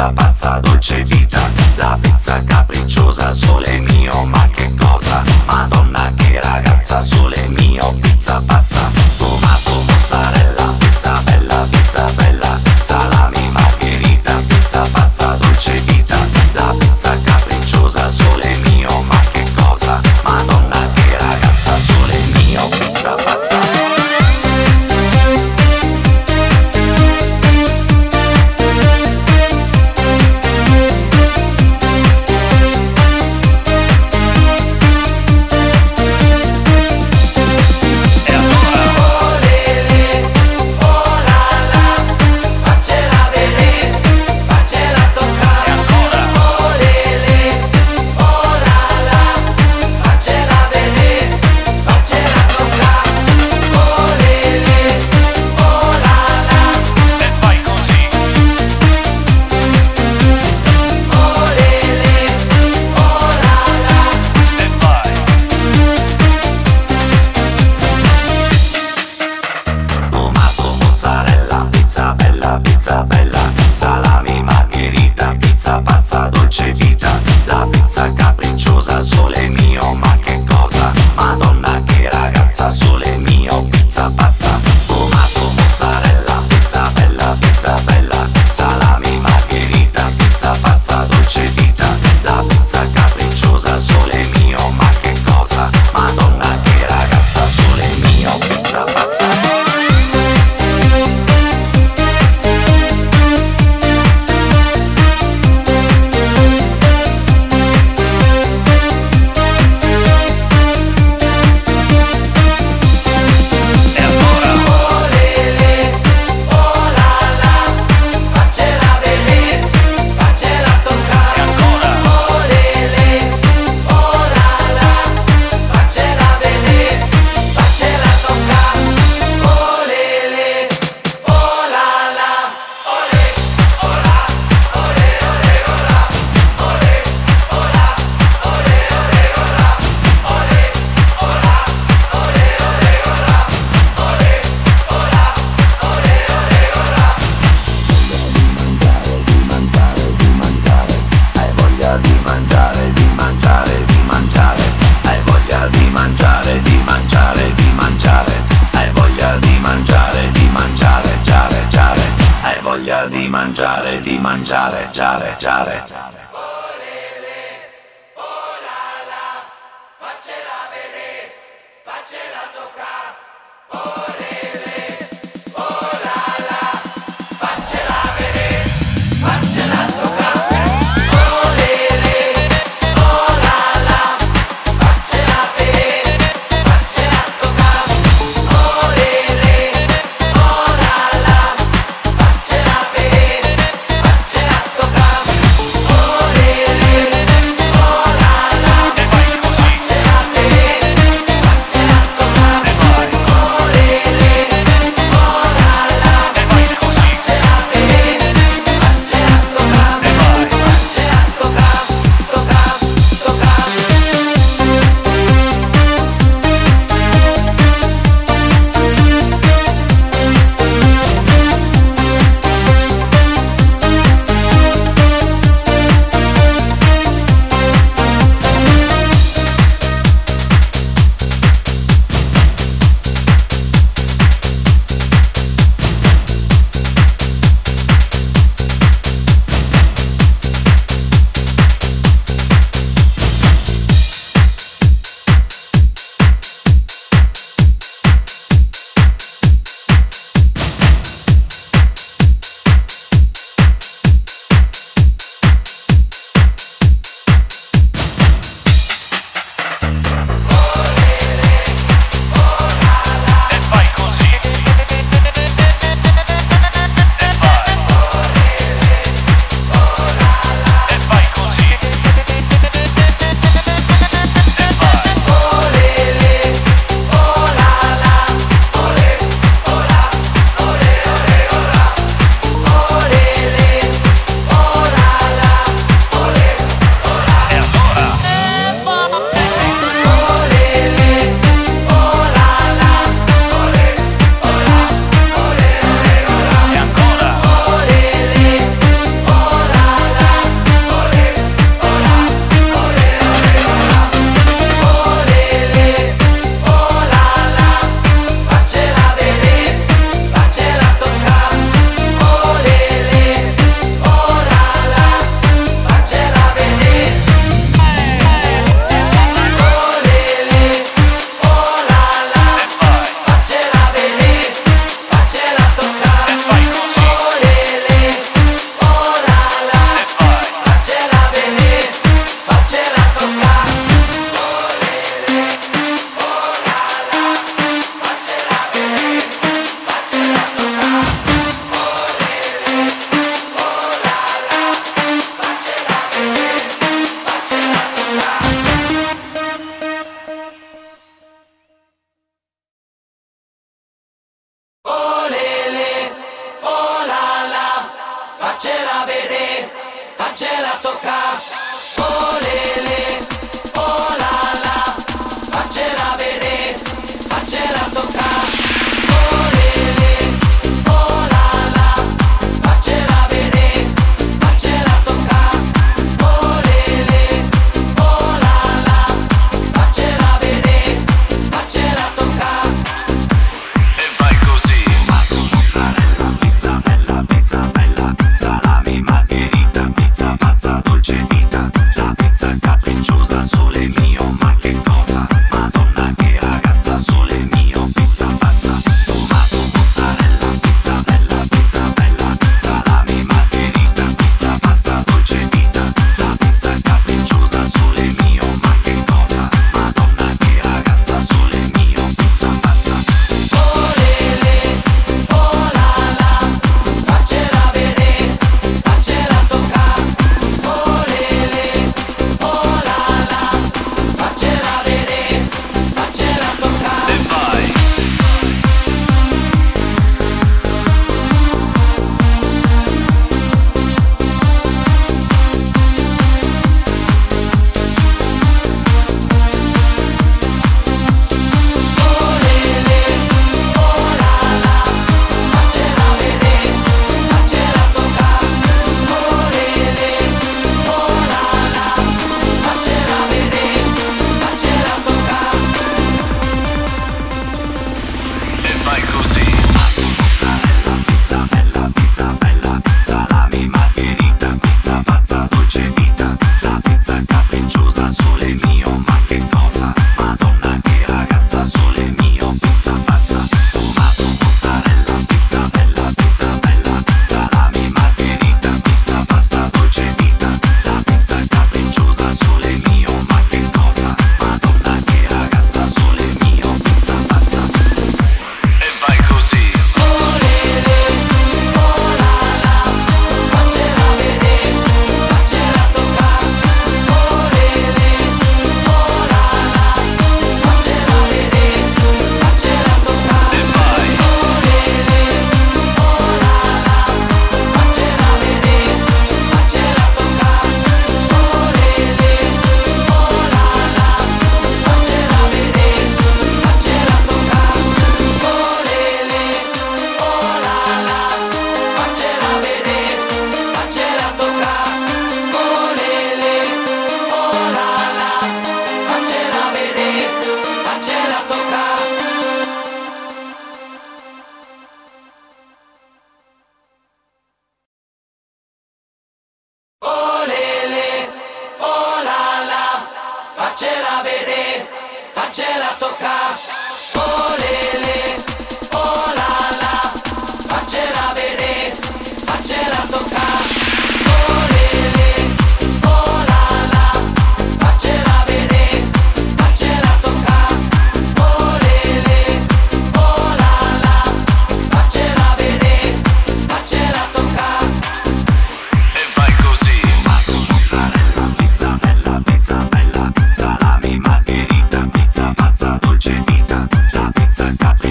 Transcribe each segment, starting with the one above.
pizza pazza, dolce vita, la pizza capricciosa, sole mio, ma che cosa? Madonna che ragazza, sole mio, pizza pazza, tomato, mozzarella, pizza bella, salami, margherita, pizza pazza, dolce vita, la pizza capricciosa, sole mio, ma che cosa? Madonna che ragazza, sole mio, pizza pazza. Pizza bella, salami, margherita, pizza pazza, dolce vita, la pizza capricciosa, sole mio, ma che cosa? Madonna che ragazza, sole mio, pizza pazza, tomato, mozzarella, pizza bella, salami, margherita, pizza pazza, dolce vita, la pizza capricciosa, sole mio, ma che cosa? Madonna che ragazza, sole mio, pizza pazza. Di mangiare, giare. Olele, oh la la, faccela vedere, faccela toccare. Olele, oh la la, faccela vedere, faccela toccare. Olele, oh la la, faccela vedere, faccela toccare. Olele, oh la la, faccela vedere, faccela toccare.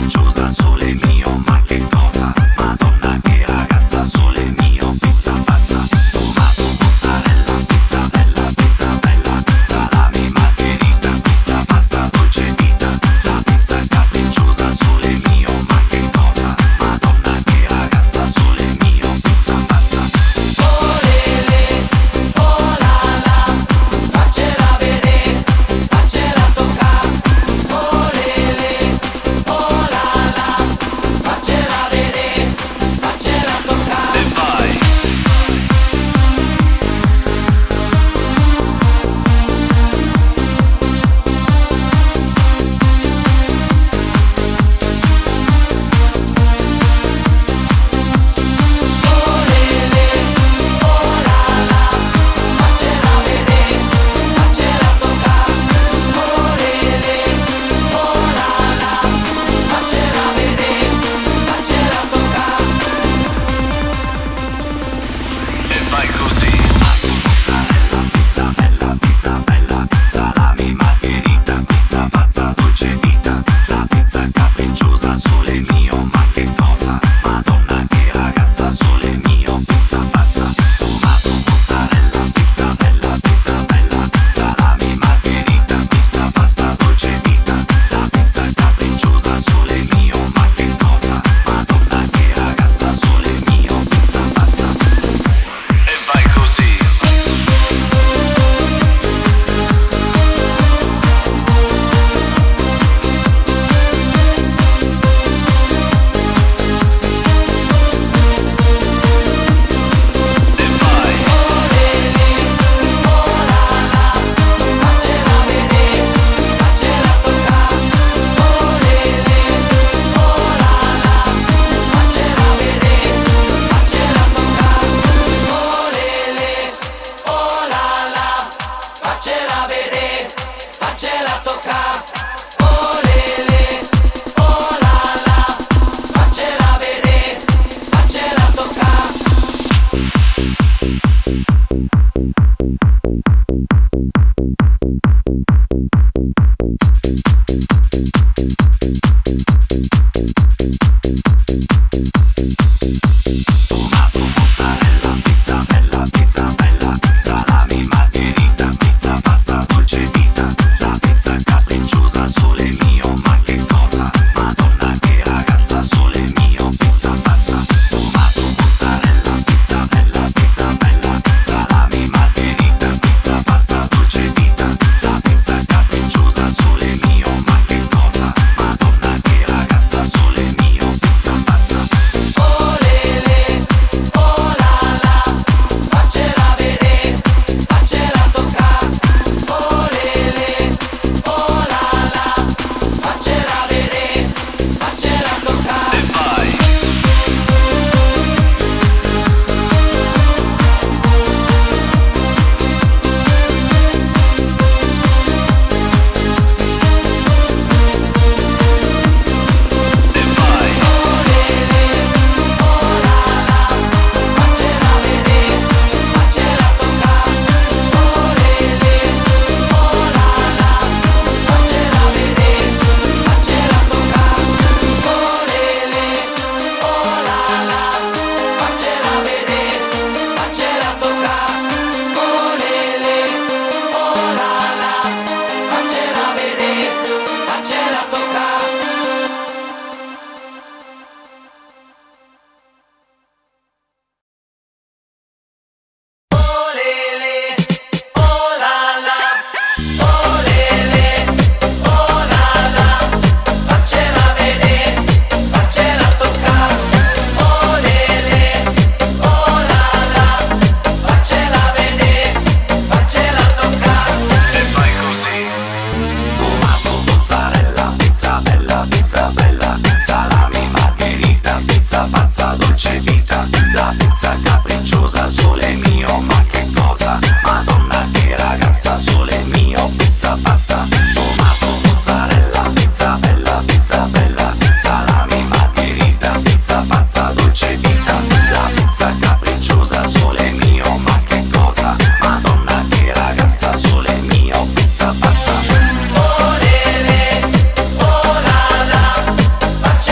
capricciosa, sole mio, ma che cosa? Madonna che ragazza, sole mio, pizza pazza, tomato, mozzarella, pizza bella, salami, margherita, pizza pazza, dolce vita, la pizza capricciosa, sole mio, ma che cosa? Madonna che ragazza, sole mio, pizza pazza. Olele, oh la la, faccela vedere, faccela toccare. Olele, oh la la, faccela vedere, faccela toccare. E vai! Olele, oh la la, faccela vedere, faccela toccare. Olele, oh la la, faccela vedere, faccela toccare. E vai così. Mozzarella, pizza bella, salami, margherita, pizza pazza, dolce vita, la pizza capricciosa, sole mio, ma che cosa? Madonna che ragazza, sole mio, pizza pazza, tomato, mozzarella, pizza bella, salami, margherita, pizza pazza, dolce vita, la pizza capricciosa, sole mio, ma che cosa? Madonna che ragazza, sole mio, pizza pazza. E vai così. E vai. Olele, oh la la, faccela vedere, faccela toccare. Olele, oh la la, faccela vedere, faccela toccare. Olele, oh la la, faccela vedere, faccela toccare. Olele, oh la la, faccela vedere, faccela toccare. Tomato, mozzarella, pizza bella, salami, margherita, pizza pazza, dolce vita, la pizza capricciosa, sole mio, ma che cosa? Madonna che ragazza, sole mio, pizza pazza, tomato, mozzarella, pizza bella, salami, margherita, pizza pazza, dolce vita, la pizza capricciosa, sole mio, ma che cosa? Madonna che ragazza, sole mio, pizza pazza. Olele, oh la la, faccela vedere, faccela toccare. Olele, oh la la, faccela vedere, faccela toccare. E vai! E vai! Olele, oh la la, faccela vedere, faccela toccare. Olele, oh la la, faccela vedere, faccela toccare. Olele, oh la la, faccela vedere, faccela toccare. Olele, oh la la, faccela vedere, faccela toccare. Olele, oh la la, olele, oh la la, faccela vedere, faccela toccare. Olele, oh la la, faccela vedere, faccela toccare. E vai così. Tomato, mozzarella, pizza bella, salami, margherita, pizza pazza, dolce vita, la pizza capricciosa, sole mio, ma che cosa? Madonna che ragazza, sole mio, pizza pazza, tomato, mozzarella, pizza bella, salami, margherita, pizza pazza, dolce vita, la pizza capricciosa, sole mio, ma che cosa? Madonna che ragazza, sole mio, pizza pazza. Olele, oh la la,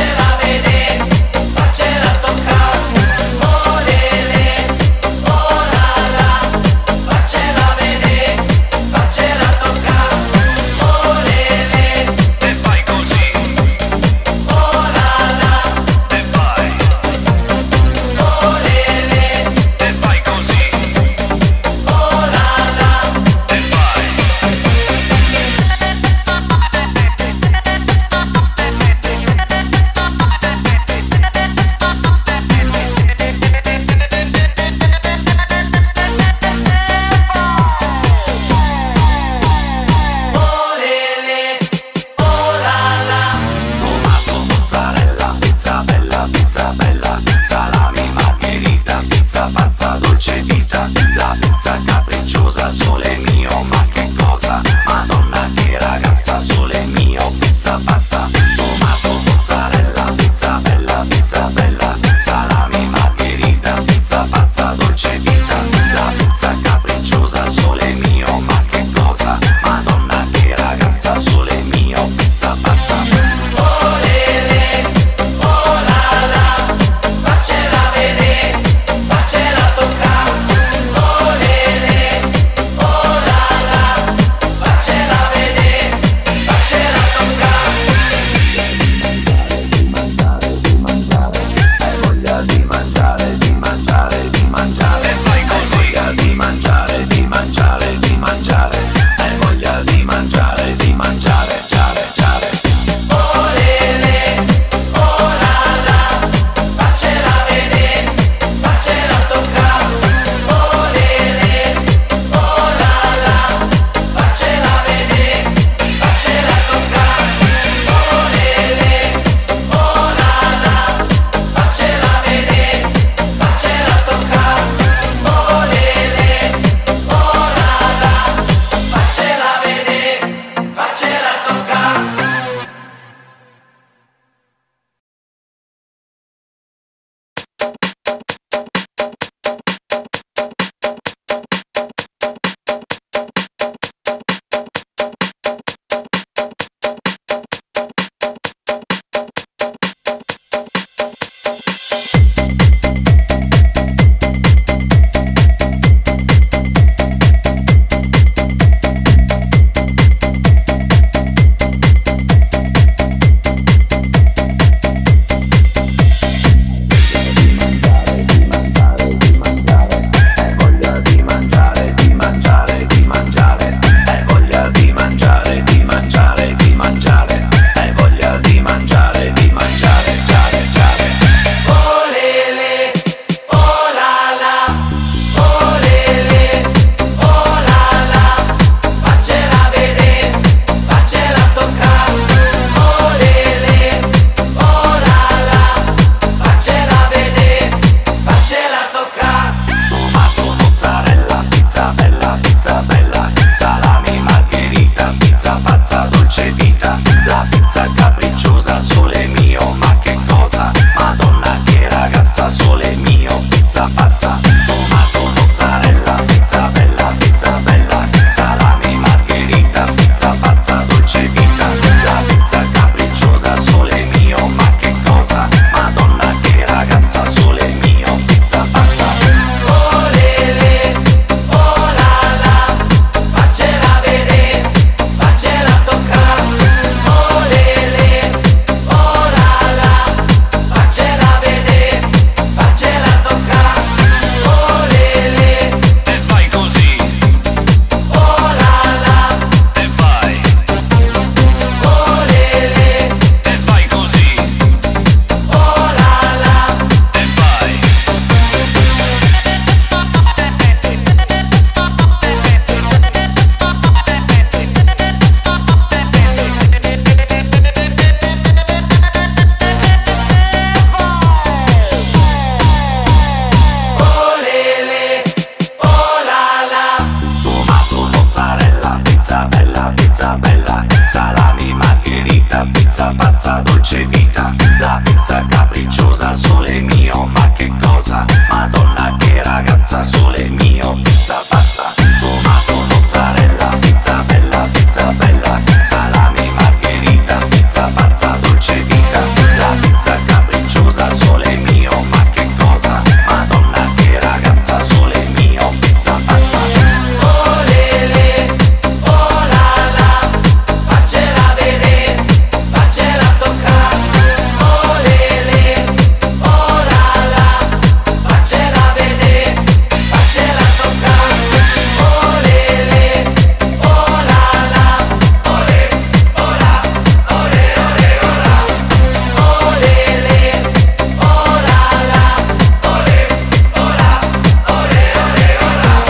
dolce vita, la pizza capricciosa, sole mio, ma che cosa? Madonna che ragazza, sole mio, pizza pazza, tomato, mozzarella, pizza bella, salami, margherita, pizza pazza, dolce vita, la pizza capricciosa, sole mio, ma che cosa? Madonna che ragazza, sole mio, pizza pazza. Oh lele, oh la la, faccela vedere, faccela toccare. Oh lele, oh la la, faccela vedere, faccela toccare. Oh lele, oh la la, ole, ola, ole, ole, ola. Oh lele, oh la la, ole, ola, ole, ole, ola.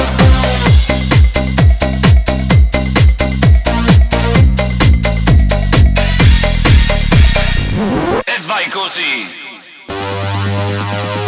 E vai così!